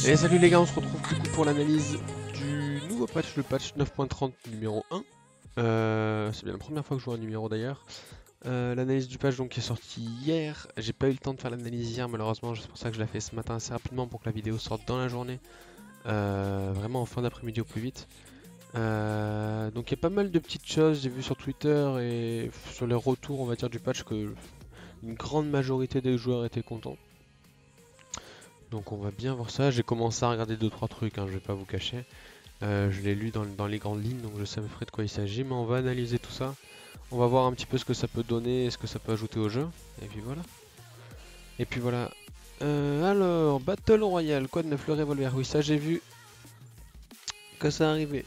Et salut les gars, on se retrouve du coup pour l'analyse du nouveau patch, le patch 9.30 numéro 1. C'est bien la première fois que je joue un numéro d'ailleurs. L'analyse du patch donc qui est sorti hier. J'ai pas eu le temps de faire l'analyse hier malheureusement, c'est pour ça que je l'ai fait ce matin assez rapidement pour que la vidéo sorte dans la journée. Vraiment en fin d'après-midi au plus vite. Donc il y a pas mal de petites choses, j'ai vu sur Twitter et sur les retours on va dire du patch que une grande majorité des joueurs étaient contents. Donc on va bien voir ça. J'ai commencé à regarder 2-3 trucs, hein, je vais pas vous cacher. Je l'ai lu dans les grandes lignes, donc je sais à peu près de quoi il s'agit. Mais on va analyser tout ça. On va voir un petit peu ce que ça peut donner et ce que ça peut ajouter au jeu. Et puis voilà. Et puis voilà. Alors, Battle Royale, quoi de neuf, le revolver. Oui, ça j'ai vu que ça arrivait.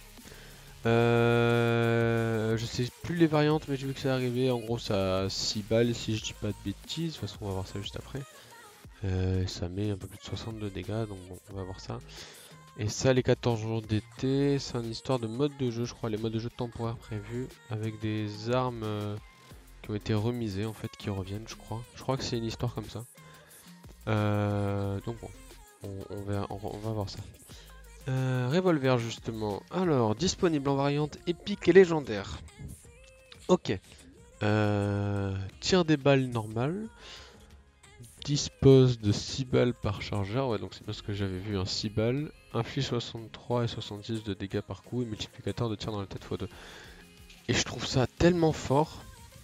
Je sais plus les variantes, mais j'ai vu que ça arrivait. En gros, ça a 6 balles si je dis pas de bêtises. De toute façon, on va voir ça juste après. Ça met un peu plus de 62 dégâts, donc bon, on va voir ça. Et ça, les 14 jours d'été, c'est une histoire de mode de jeu, je crois, les modes de jeu temporaires prévus, avec des armes qui ont été remisées, en fait, qui reviennent, je crois. Je crois que c'est une histoire comme ça. Donc bon, on va voir ça. Revolver, justement. Alors, disponible en variante épique et légendaire. Ok. Tir des balles normales. Dispose de 6 balles par chargeur, ouais donc c'est bien ce que j'avais vu, hein, 6 balles, inflige 63 et 66 de dégâts par coup et multiplicateur de tir dans la tête x2. Et je trouve ça tellement fort,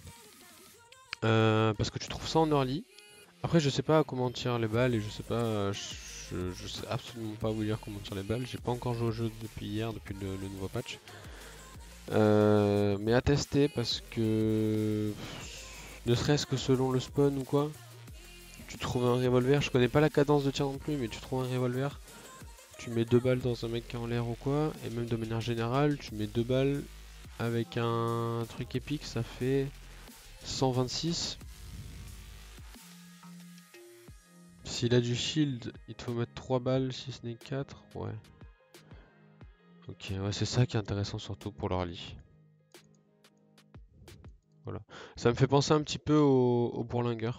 parce que tu trouves ça en early. Après je sais pas comment on tire les balles et je sais pas, je sais absolument pas vous dire comment on tire les balles, j'ai pas encore joué au jeu depuis hier, depuis le nouveau patch. Mais à tester parce que, ne serait-ce que selon le spawn ou quoi, tu trouves un revolver, je connais pas la cadence de tir non plus, mais tu trouves un revolver, tu mets 2 balles dans un mec qui est en l'air ou quoi, et même de manière générale, tu mets 2 balles avec un truc épique, ça fait 126. S'il a du shield, il te faut mettre 3 balles si ce n'est 4, ouais. Ok, ouais, c'est ça qui est intéressant surtout pour l'early. Voilà. Ça me fait penser un petit peu au Bourlinguer.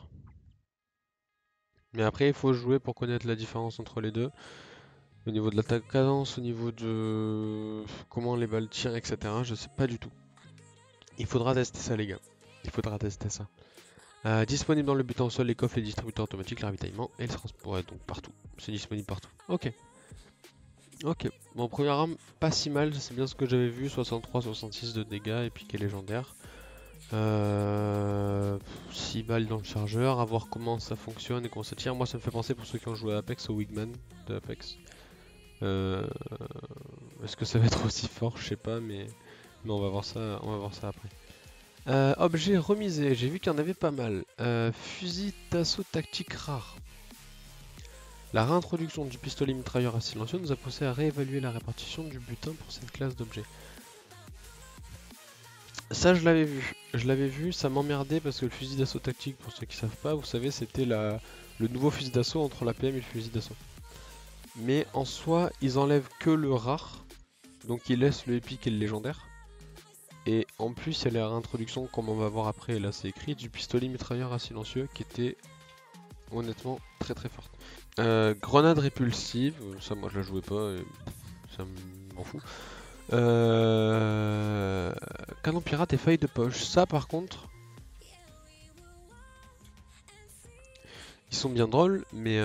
Mais après, il faut jouer pour connaître la différence entre les deux. Au niveau de l'attaque cadence, au niveau de comment les balles tirent, etc. Je sais pas du tout. Il faudra tester ça, les gars. Il faudra tester ça. Disponible dans le butin au sol, les coffres, les distributeurs automatiques, le ravitaillement et le transport. Ouais, donc partout. C'est disponible partout. Ok. Ok. Bon, première arme, pas si mal. C'est bien ce que j'avais vu. 63-66 de dégâts, épique et légendaire. 6 balles dans le chargeur. À voir comment ça fonctionne et comment ça tire. Moi, ça me fait penser pour ceux qui ont joué à Apex au Wigman de Apex. Est-ce que ça va être aussi fort? Je sais pas, mais on va voir ça après. Objet remisé, j'ai vu qu'il y en avait pas mal. Fusil d'assaut tactique rare. La réintroduction du pistolet mitrailleur à silencieux nous a poussé à réévaluer la répartition du butin pour cette classe d'objets. Ça je l'avais vu, ça m'emmerdait parce que le fusil d'assaut tactique, pour ceux qui savent pas, vous savez, c'était le nouveau fusil d'assaut entre la PM et le fusil d'assaut. Mais en soi, ils enlèvent que le rare, donc ils laissent le épique et le légendaire. Et en plus, il y a la réintroduction, comme on va voir après, là c'est écrit, du pistolet mitrailleur à silencieux qui était honnêtement très très forte. Grenade répulsive, ça moi je la jouais pas, et ça m'en fout. Canon pirate et feuille de poche, ça par contre, ils sont bien drôles, mais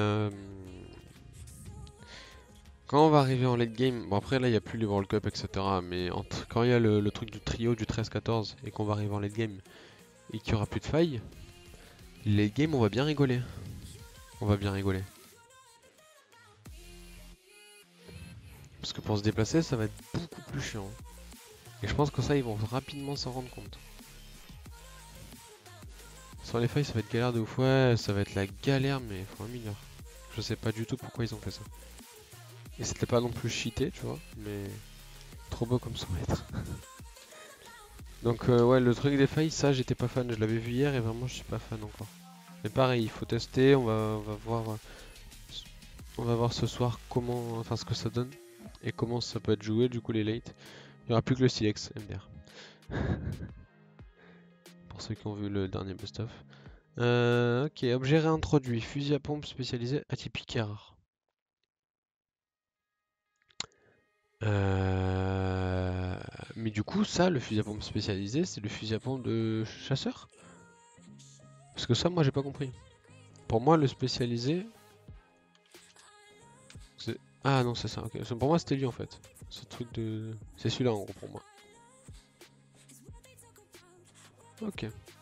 quand on va arriver en late game, bon après là il n'y a plus les World Cup etc, mais quand il y a le truc du trio du 13-14 et qu'on va arriver en late game et qu'il n'y aura plus de failles, late game on va bien rigoler. On va bien rigoler. Parce que pour se déplacer, ça va être beaucoup plus chiant. Et je pense que ça, ils vont rapidement s'en rendre compte. Sans les failles, ça va être galère de ouf. Ouais, ça va être la galère, mais faut un milliard. Je sais pas du tout pourquoi ils ont fait ça. Et c'était pas non plus cheaté, tu vois, mais trop beau comme son être. Donc ouais, le truc des failles, ça, j'étais pas fan. Je l'avais vu hier et vraiment, je suis pas fan encore. Mais pareil, il faut tester. On va voir ce soir comment, enfin, ce que ça donne et comment ça peut être joué. Du coup, les late. Il n'y aura plus que le Silex MDR. Pour ceux qui ont vu le dernier best-of. Ok, objet réintroduit. Fusil à pompe spécialisé atypique et rare. Mais du coup, ça, le fusil à pompe spécialisé, c'est le fusil à pompe de chasseur? Parce que ça, moi, j'ai pas compris. Pour moi, le spécialisé, c'est... Ah non, c'est ça, ok. Pour moi, c'était lui, en fait. Ce truc de... C'est celui-là, en gros, pour moi. Ok.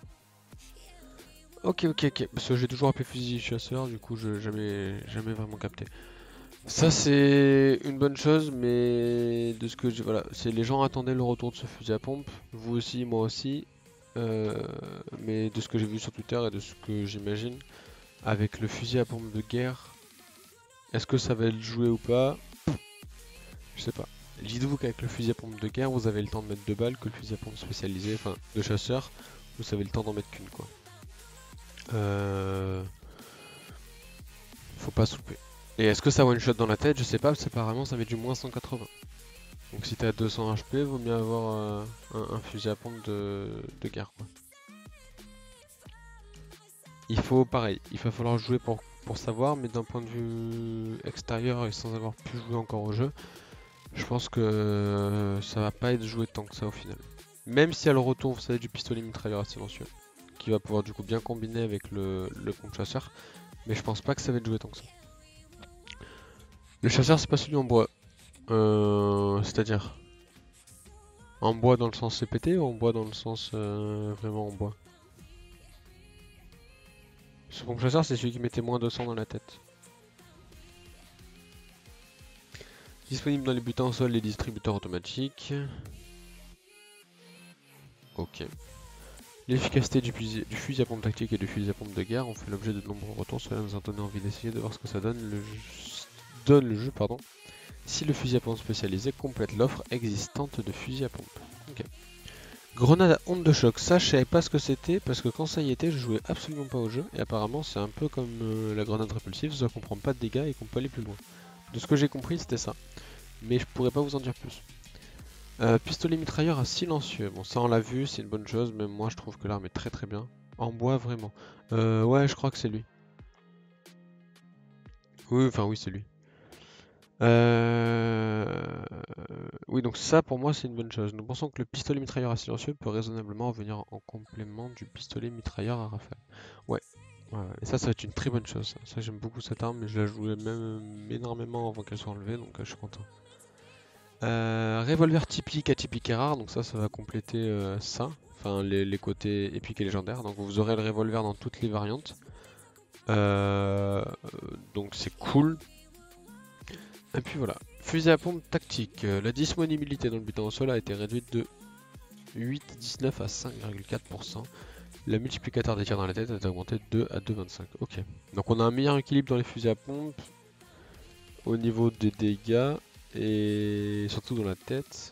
Ok. Parce que j'ai toujours appelé fusil chasseur, du coup, je jamais vraiment capté. Ça, c'est une bonne chose, mais de ce que je... Voilà, c'est les gens attendaient le retour de ce fusil à pompe. Vous aussi, moi aussi. Euh, mais de ce que j'ai vu sur Twitter et de ce que j'imagine, avec le fusil à pompe de guerre, est-ce que ça va être joué ou pas? Je sais pas. Dites-vous qu'avec le fusil à pompe de guerre, vous avez le temps de mettre 2 balles, que le fusil à pompe spécialisé, enfin de chasseur, vous avez le temps d'en mettre qu'une quoi. Euh... Faut pas souper. Et est-ce que ça one shot dans la tête? Je sais pas, parce qu'apparemment ça met du moins 180. Donc si t'es à 200 HP, vaut mieux avoir un fusil à pompe de guerre quoi. Il faut pareil, il va falloir jouer pour savoir, mais d'un point de vue extérieur et sans avoir pu jouer encore au jeu, je pense que ça va pas être joué tant que ça au final. Même si à le retour, vous savez, du pistolet mitrailleur à silencieux, qui va pouvoir du coup bien combiner avec le pompe chasseur, mais je pense pas que ça va être joué tant que ça. Le chasseur, c'est pas celui en bois, c'est-à-dire en bois dans le sens CPT ou en bois dans le sens vraiment en bois? Ce pompe chasseur, c'est celui qui mettait moins de 200 dans la tête. Disponible dans les butins au sol et distributeurs automatiques. Ok. L'efficacité du fusil à pompe tactique et du fusil à pompe de guerre ont fait l'objet de nombreux retours. Cela nous a donné envie d'essayer de voir ce que ça donne le jeu, pardon, si le fusil à pompe spécialisé complète l'offre existante de fusil à pompe. Ok. Grenade à onde de choc, ça je savais pas ce que c'était parce que quand ça y était je jouais absolument pas au jeu et apparemment c'est un peu comme la grenade répulsive, ça qu'on prend pas de dégâts et qu'on peut aller plus loin. De ce que j'ai compris c'était ça, mais je pourrais pas vous en dire plus. Pistolet mitrailleur à silencieux, bon ça on l'a vu, c'est une bonne chose, mais moi je trouve que l'arme est très très bien. En bois vraiment. Ouais je crois que c'est lui. Oui, enfin oui c'est lui. Oui, donc ça pour moi c'est une bonne chose. Nous pensons que le pistolet mitrailleur à silencieux peut raisonnablement venir en complément du pistolet mitrailleur à rafale. Ouais, ouais. Et ça va être une très bonne chose. Ça, j'aime beaucoup cette arme, mais je la jouais même énormément avant qu'elle soit enlevée, donc je suis content. Revolver typique, atypique et rare, donc ça va compléter ça. Enfin les côtés épiques et légendaires. Donc vous aurez le revolver dans toutes les variantes. Donc c'est cool. Et puis voilà. Fusil à pompe tactique. La disponibilité dans le butin au sol a été réduite de 8,19 à 5,4%. Le multiplicateur des tirs dans la tête a été augmenté de 2 à 2,25. Ok. Donc on a un meilleur équilibre dans les fusils à pompe au niveau des dégâts et surtout dans la tête.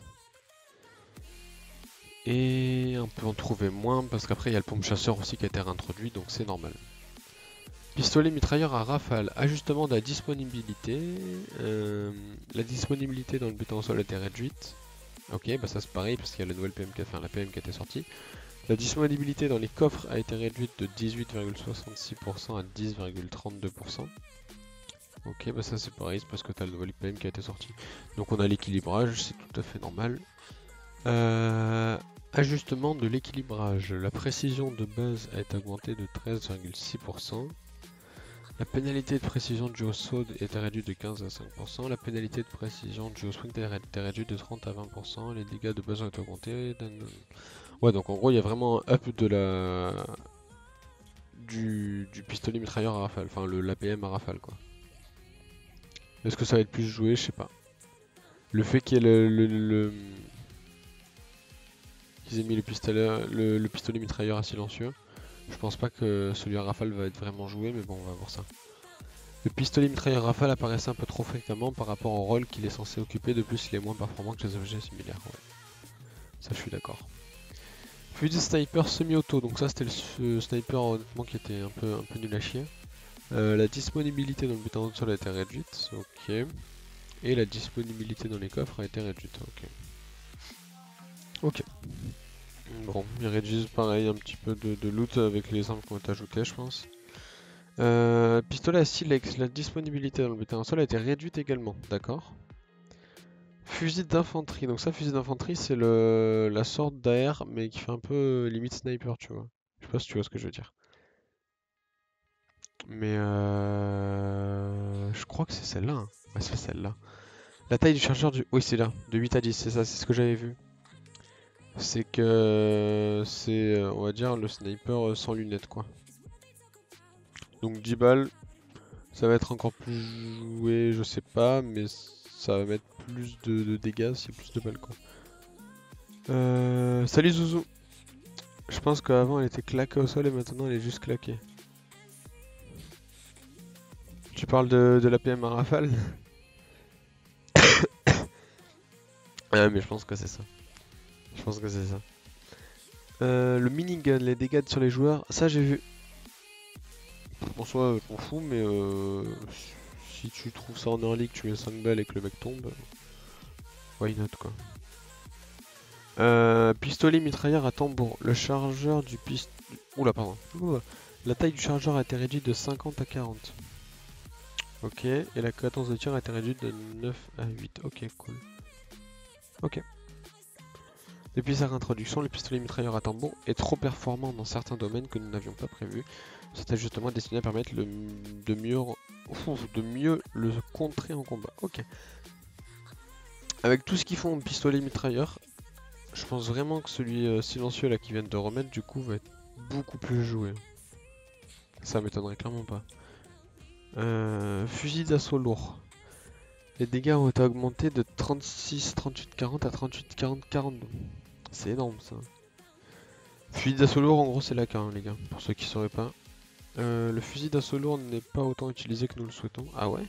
Et on peut en trouver moins parce qu'après il y a le pompe chasseur aussi qui a été réintroduit, donc c'est normal. Pistolet mitrailleur à rafale, ajustement de la disponibilité. La disponibilité dans le butin au sol a été réduite. Ok, bah ça c'est pareil parce qu'il y a la nouvelle PMK, enfin la PM qui était sortie. La disponibilité dans les coffres a été réduite de 18,66% à 10,32%. Ok, bah ça c'est pareil, c'est parce que tu as le nouvel PM qui a été sorti. Donc on a l'équilibrage, c'est tout à fait normal. Ajustement de l'équilibrage. La précision de base a été augmentée de 13,6%. La pénalité de précision du saut était réduite de 15 à 5%. La pénalité de précision du swing était réduite de 30 à 20%. Les dégâts de base ont été augmentés. Ouais, donc en gros, il y a vraiment un up de du pistolet mitrailleur à rafale. Enfin, l'APM à rafale, quoi. Est-ce que ça va être plus joué? Je sais pas. Le fait qu'il y ait qu'ils aient mis le pistolet mitrailleur à silencieux, je pense pas que celui à rafale va être vraiment joué, mais bon, on va voir ça. Le pistolet mitrailleur rafale apparaissait un peu trop fréquemment par rapport au rôle qu'il est censé occuper, de plus il est moins performant que les objets similaires. Ouais. Ça je suis d'accord. Fusil sniper semi-auto, donc ça c'était le sniper honnêtement qui était un peu nul à chier. La disponibilité dans le butin de sol a été réduite, ok. Et la disponibilité dans les coffres a été réduite, ok. Ok. Bon, ils réduisent pareil un petit peu de loot avec les armes qui ont été ajoutées je pense. Pistolet à silex, la disponibilité dans le butin au sol a été réduite également, d'accord. Fusil d'infanterie. Donc ça, fusil d'infanterie, c'est la sorte d'AR, mais qui fait un peu limite sniper, tu vois. Je sais pas si tu vois ce que je veux dire. Mais je crois que c'est celle-là, hein. Ouais, c'est celle-là. La taille du chargeur du... Oui, c'est là, de 8 à 10, c'est ça, c'est ce que j'avais vu. C'est que c'est, on va dire, le sniper sans lunettes, quoi. Donc 10 balles, ça va être encore plus joué, je sais pas, mais ça va mettre plus de dégâts s'il y a plus de balles, quoi. Salut Zouzou. Je pense qu'avant elle était claquée au sol et maintenant elle est juste claquée. Tu parles de la PM à rafale? Ah mais je pense que c'est ça. Je pense que c'est ça. Le minigun, les dégâts sur les joueurs, ça j'ai vu. En soi, je m'en fous, mais si tu trouves ça en early, que tu mets 5 balles et que le mec tombe, why not quoi. Pistolet mitrailleur à tambour. Le chargeur du pistolet... Oula, pardon. Oula. La taille du chargeur a été réduite de 50 à 40. Ok, et la cadence de tir a été réduite de 9 à 8. Ok, cool. Ok. Depuis sa réintroduction, le pistolet mitrailleur à tambour est trop performant dans certains domaines que nous n'avions pas prévus. C'est ajustement destiné à permettre de mieux le contrer en combat. Ok. Avec tout ce qu'ils font au pistolet mitrailleur, je pense vraiment que celui silencieux là qui viennent de remettre du coup va être beaucoup plus joué. Ça m'étonnerait clairement pas. Fusil d'assaut lourd. Les dégâts ont été augmentés de 36, 38, 40 à 38, 40, 42. C'est énorme ça. Fusil d'assaut lourd, en gros, c'est la K, hein, les gars, pour ceux qui sauraient pas. Le fusil d'assaut lourd n'est pas autant utilisé que nous le souhaitons. Ah ouais?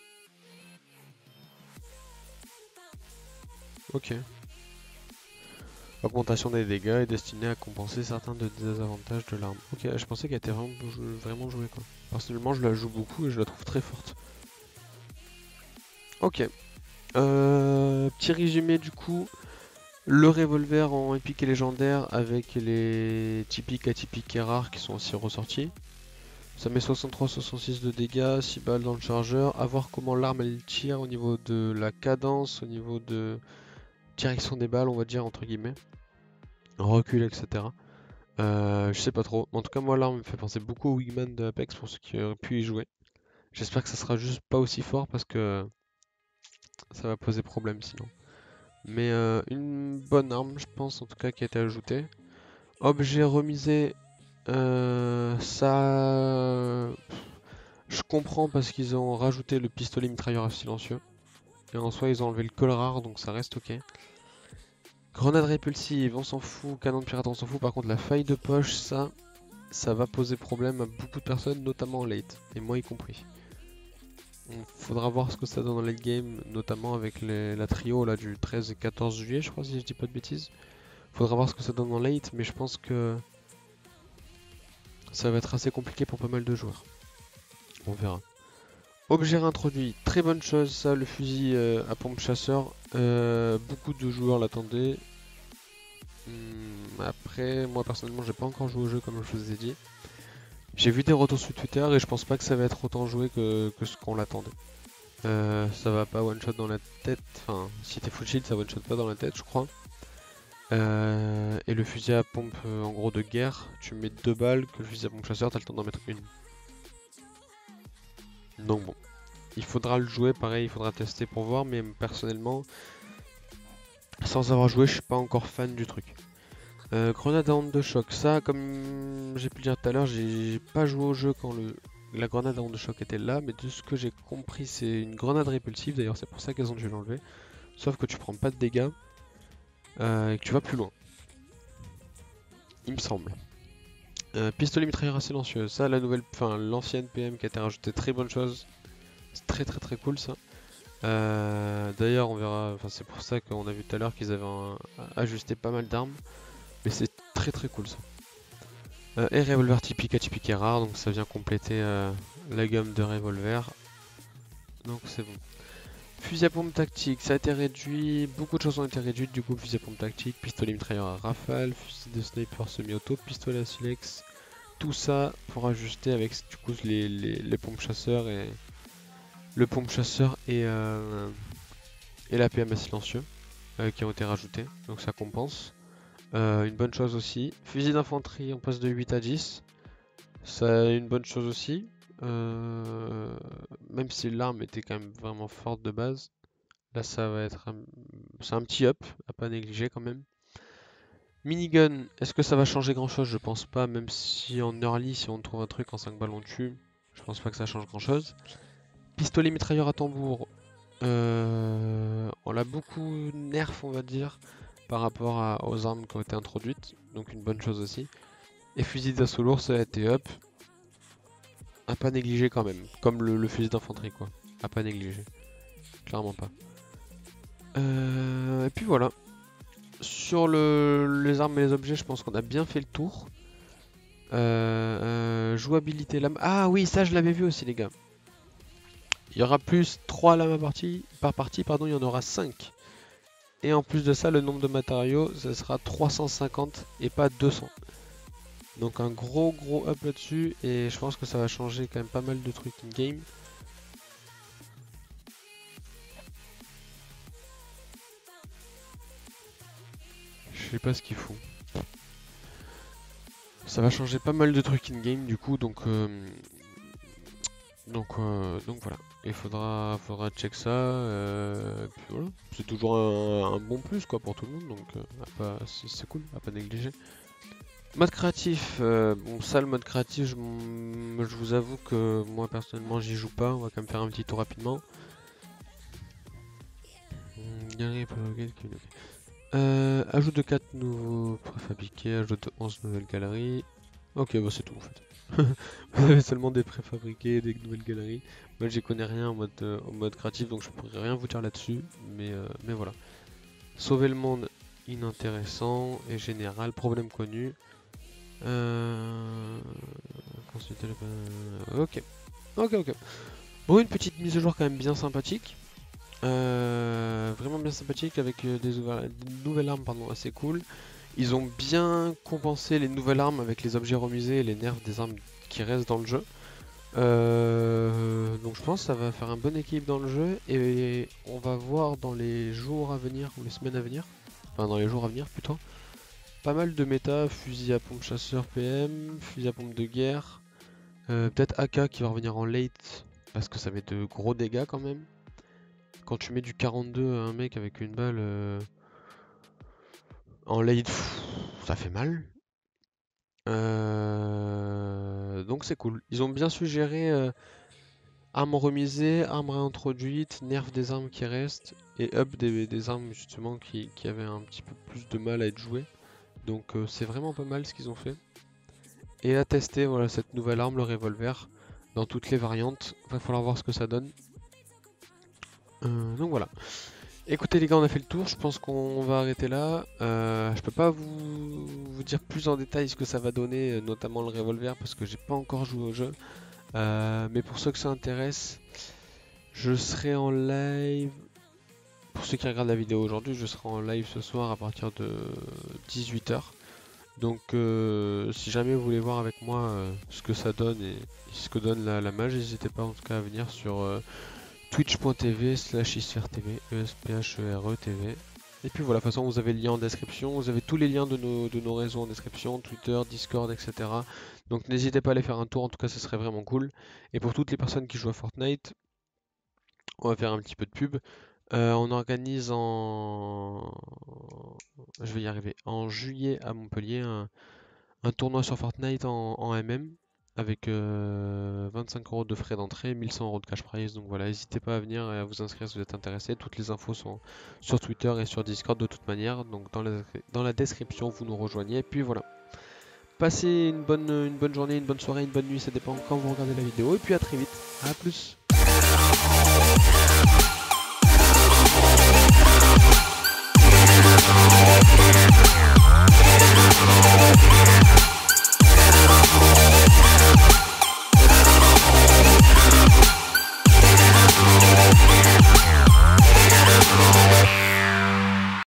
Ok. Augmentation des dégâts est destinée à compenser certains des désavantages de l'arme. Ok, je pensais qu'elle était vraiment jouée quoi. Personnellement, je la joue beaucoup et je la trouve très forte. Ok. Petit résumé du coup. Le revolver en épique et légendaire avec les typiques, atypiques et rares qui sont aussi ressortis. Ça met 63-66 de dégâts, 6 balles dans le chargeur. À voir comment l'arme elle tire au niveau de la cadence, au niveau de direction des balles, on va dire entre guillemets. Recul, etc. Je sais pas trop. En tout cas, moi l'arme me fait penser beaucoup au Wingman de Apex pour ceux qui auraient pu y jouer. J'espère que ça sera juste pas aussi fort parce que ça va poser problème sinon. Mais une bonne arme, je pense en tout cas qui a été ajoutée. Objet remisé, ça... Je comprends parce qu'ils ont rajouté le pistolet mitrailleur à silencieux. Et en soi, ils ont enlevé le col rare, donc ça reste ok. Grenade répulsive, on s'en fout. Canon de pirate, on s'en fout. Par contre, la faille de poche, ça va poser problème à beaucoup de personnes, notamment en late, et moi y compris. Il faudra voir ce que ça donne dans late game, notamment avec la trio là, du 13 et 14 juillet, je crois, si je dis pas de bêtises. Faudra voir ce que ça donne en late, mais je pense que ça va être assez compliqué pour pas mal de joueurs. On verra. Objet réintroduit, très bonne chose ça, le fusil à pompe chasseur. Beaucoup de joueurs l'attendaient. Après, moi personnellement, j'ai pas encore joué au jeu comme je vous ai dit. J'ai vu des retours sur Twitter et je pense pas que ça va être autant joué que ce qu'on l'attendait. Ça va pas one shot dans la tête. Enfin, si t'es full shield, ça one shot pas dans la tête, je crois. Et le fusil à pompe en gros de guerre, tu mets 2 balles, que le fusil à pompe chasseur, t'as le temps d'en mettre une. Donc bon, il faudra le jouer, pareil, il faudra tester pour voir, mais personnellement, sans avoir joué, je suis pas encore fan du truc. Grenade à onde de choc, ça, comme j'ai pu le dire tout à l'heure, j'ai pas joué au jeu quand la grenade à onde de choc était là, mais de ce que j'ai compris, c'est une grenade répulsive, d'ailleurs c'est pour ça qu'elles ont dû l'enlever. Sauf que tu prends pas de dégâts et que tu vas plus loin. Il me semble. Pistolet mitrailleur à silencieux, ça, l'ancienne PM qui a été rajoutée, très bonne chose. C'est très très très cool ça. D'ailleurs, on verra, enfin c'est pour ça qu'on a vu tout à l'heure qu'ils avaient ajusté pas mal d'armes, mais c'est très très cool ça. Et revolver typique, atypique et rare, donc ça vient compléter la gamme de revolver. Donc c'est bon. Fusil à pompe tactique, ça a été réduit, beaucoup de choses ont été réduites du coup, fusil à pompe tactique, pistolet mitrailleur à rafale, fusil de sniper semi-auto, pistolet à silex, tout ça pour ajuster avec du coup les pompes chasseurs et le pompe chasseur et et la PMA silencieux qui ont été rajoutés, donc ça compense. Une bonne chose aussi. Fusil d'infanterie, on passe de 8 à 10. C'est une bonne chose aussi. Même si l'arme était quand même vraiment forte de base. Là, ça va être c'est un petit up, à pas négliger quand même. Minigun, est-ce que ça va changer grand chose? Je pense pas, même si en early, si on trouve un truc en 5 balles on tue, je pense pas que ça change grand chose. Pistolet mitrailleur à tambour, on l'a beaucoup nerf, on va dire, par rapport aux armes qui ont été introduites, donc une bonne chose aussi. Et fusil d'assaut lourd, ça a été up, à pas négliger quand même, comme le fusil d'infanterie quoi, à pas négliger, clairement pas. Et puis voilà. Sur les armes et les objets, je pense qu'on a bien fait le tour. Jouabilité lame. Ah oui, ça je l'avais vu aussi les gars. Il y aura plus 3 lames par partie, pardon, il y en aura 5. Et en plus de ça, le nombre de matériaux, ça sera 350 et pas 200. Donc un gros up là-dessus et je pense que ça va changer quand même pas mal de trucs in-game. Je sais pas ce qu'ils font. Ça va changer pas mal de trucs in-game du coup, donc voilà. Il faudra check ça. Puis voilà. C'est toujours un bon plus quoi pour tout le monde, donc c'est cool, à pas négliger. Mode créatif, bon ça le mode créatif, je vous avoue que moi personnellement j'y joue pas, on va quand même faire un petit tour rapidement. Ajout de 4 nouveaux préfabriqués, ajout de 11 nouvelles galeries. Ok, bah c'est tout en fait. Vous avez seulement des préfabriqués, des nouvelles galeries. Moi j'y connais rien en mode créatif, donc je pourrais rien vous dire là-dessus, mais voilà. Sauver le monde, inintéressant et général, problème connu. Ok. Bon, une petite mise à jour quand même bien sympathique. Vraiment bien sympathique avec des nouvelles armes assez cool. Ils ont bien compensé les nouvelles armes avec les objets remusés et les nerfs des armes qui restent dans le jeu. Donc je pense que ça va faire un bon équilibre dans le jeu et on va voir dans les jours à venir ou les semaines à venir, enfin dans les jours à venir plutôt, pas mal de méta, fusil à pompe chasseur PM, fusil à pompe de guerre, peut-être AK qui va revenir en late parce que ça met de gros dégâts quand même. Quand tu mets du 42 à un mec avec une balle en late, ça fait mal. Donc c'est cool. Ils ont bien suggéré armes remisées, armes réintroduites, nerfs des armes qui restent et up des armes justement qui avaient un petit peu plus de mal à être jouées. Donc c'est vraiment pas mal ce qu'ils ont fait. Et à tester voilà cette nouvelle arme, le revolver, dans toutes les variantes. Va falloir voir ce que ça donne. Donc voilà. Écoutez les gars, on a fait le tour, je pense qu'on va arrêter là. Je peux pas vous dire plus en détail ce que ça va donner, notamment le revolver, parce que j'ai pas encore joué au jeu. Mais pour ceux que ça intéresse, je serai en live. Pour ceux qui regardent la vidéo aujourd'hui, je serai en live ce soir à partir de 18 h. Donc si jamais vous voulez voir avec moi ce que ça donne et ce que donne la mage, n'hésitez pas en tout cas à venir sur twitch.tv/isphere-tv, ESPHERE-TV. Et puis voilà, de toute façon vous avez le lien en description, vous avez tous les liens de nos réseaux en description, Twitter, Discord, etc. Donc n'hésitez pas à aller faire un tour, en tout cas ce serait vraiment cool. Et pour toutes les personnes qui jouent à Fortnite, on va faire un petit peu de pub. On organise je vais y arriver, en juillet à Montpellier, un tournoi sur Fortnite en MM. Avec 25 € de frais d'entrée, 1100 € de cash prize. Donc voilà, n'hésitez pas à venir et à vous inscrire si vous êtes intéressé. Toutes les infos sont sur Twitter et sur Discord de toute manière. Donc dans la description, vous nous rejoignez. Et puis voilà. Passez une bonne journée, une bonne soirée, une bonne nuit. Ça dépend quand vous regardez la vidéo. Et puis à très vite. À plus.